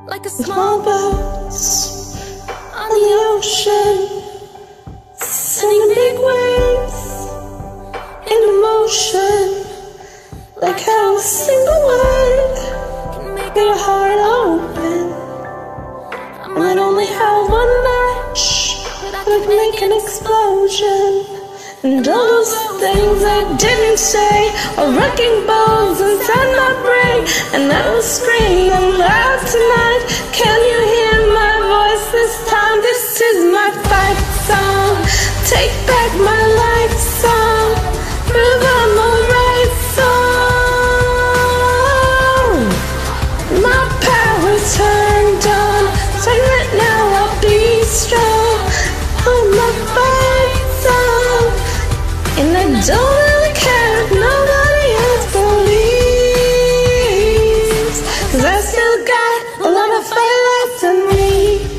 like a small boat on the ocean, sending big waves into motion, like how a single word can make your heart open. I might only have one match, but I could make an explosion. And all those things I didn't say are wrecking balls inside my brain, and I will scream loud tonight. Can you hear my voice this time? This is my fight song. Take back my life song. Prove I'm the right song. My power turned on, so right now I'll be strong. Oh, my fight song. And I don't really care if nobody else believes, 'cause I still got a lot of fire left in me.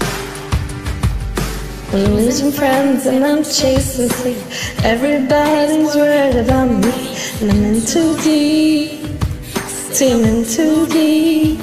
I'm losing friends and I'm chasing sleep. Everybody's worried about me, and I'm in too deep, in too deep.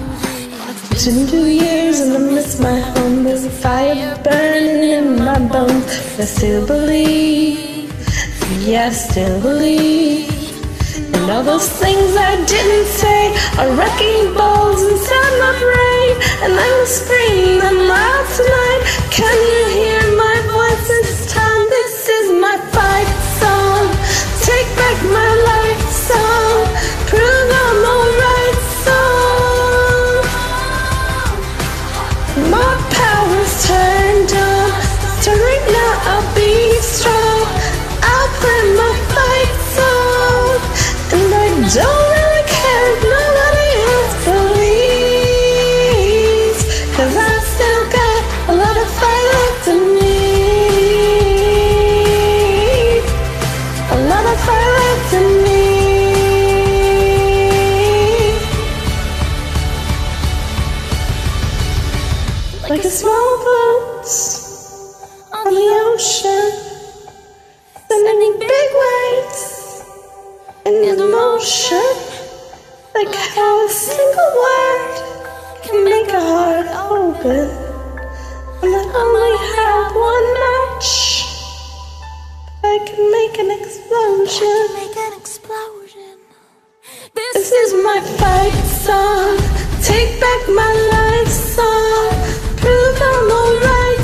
2 years and I miss my home. There's a fire burning in my bones, but I still believe. Yeah, I still believe. And all those things I didn't say are wrecking balls inside my brain, and I will scream them loud tonight. Can you hear my voice this time? This is my fight song. Take back my life song. Prove I'm alright song. My power's turned on, so right now I'll be strong. I'll play my fight song, and I don't really care if nobody else believes, 'cause I still got a lot of fire left in me. A lot of fire left in me. Like a small boat on the ocean, sending big waves into motion, like how a single word can make a heart open. And I only have one match, but I can make an explosion. This is my fight song. Take back my life song. Prove I'm alright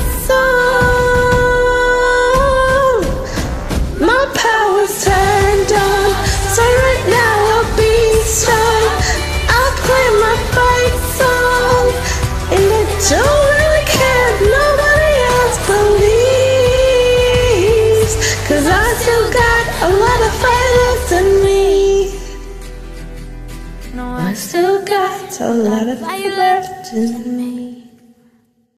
song. My power's turned on, so right now I'll be strong. I'll play my fight song, and I don't really care if nobody else believes, 'cause I still got a lot of fire left in me. No, I still got a lot of fire left in me.